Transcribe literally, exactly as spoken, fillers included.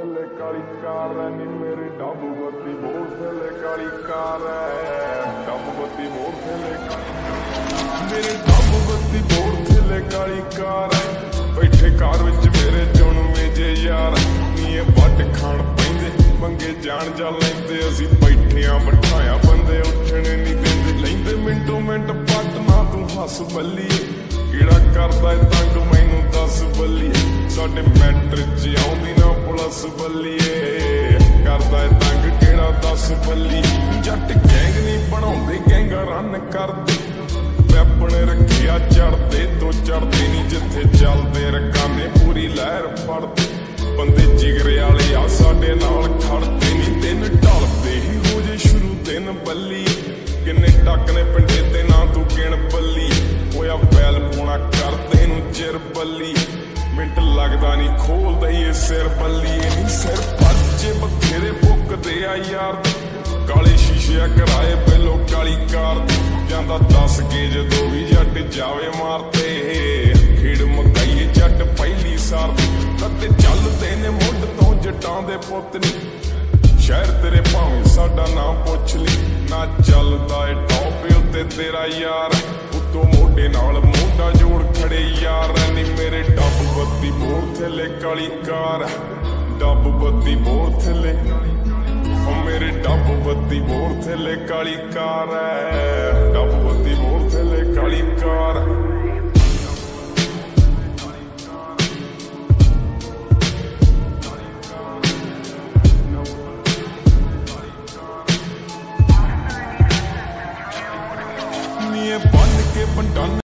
थले काली कार है नी मेरी डब बत्ती मोड़ थले काली कार है डब बत्ती मोड़ थले मेरी डब बत्ती मोड़ थले काली कार है बैठे कार विच मेरे चुनवे जे यार नी वट खाण पैंदे मंगे जान जा लैंदे असीं बैठियां बिठाया बंदे उठणे नहीं देंदे लैंदे मिंटो मिंट पट ना तू हस बल्लीए किड़ा करदा है तंग मैनू दस बल्लीए साडे मैटर च आउंदी ना पुलिस बल्लीए करदा है तंग किड़ा दस बल्ली जट गैंग नहीं बनाउंदे गैंगा रन करदे वैपन रखिया चढ़दे तो चढ़दे नहीं जिथे चलदे रकाने पूरी लहर फड़दे बंदे जिगरे वाले आ साडे नाल खड़दे नहीं दिन ढलदे ही हो जे शुरू दिन बल्ली किन्ने टक ने पिंडे ते ना तू गिण बल्ली होया बैल पौना करदे नूं चिर बल्ली मिंट लगदा नहीं खोलदा ही सिर बल्ली नहीं सिर पच्चे बथेरे भुकदे आ यार काले शीशे कराए पहलो काली कार जांदा दस के जदों भी जट जावे मारते खेड़ मकाईए जट पहली सार कते चलदे ने मुंड तो जटां दे पुत नी शहर तेरे भावें साडा नाम पुछ ली ना चलदा ए टॉप उत्ते तेरा यार उत्तों मोढे नाल मोढा जोड़ खड़े यार नी मेरे डब बत्ती मोड़ थले काली कार डब बत्ती मोड़ थले मेरे डब बत्ती मोड़ थले काली कार है डब बत्ती मोड़ थले काली कार नी बन के बंडन